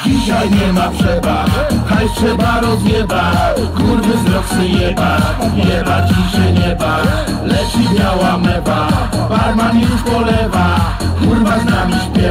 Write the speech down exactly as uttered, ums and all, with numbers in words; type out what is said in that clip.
Dzisiaj nie ma przebacz, hajs trzeba rozjebać. Kurwy z roksy jebać, jebać i się nie bać. Leci biała mewa, barman już polewa, kurwa z nami śpiewa.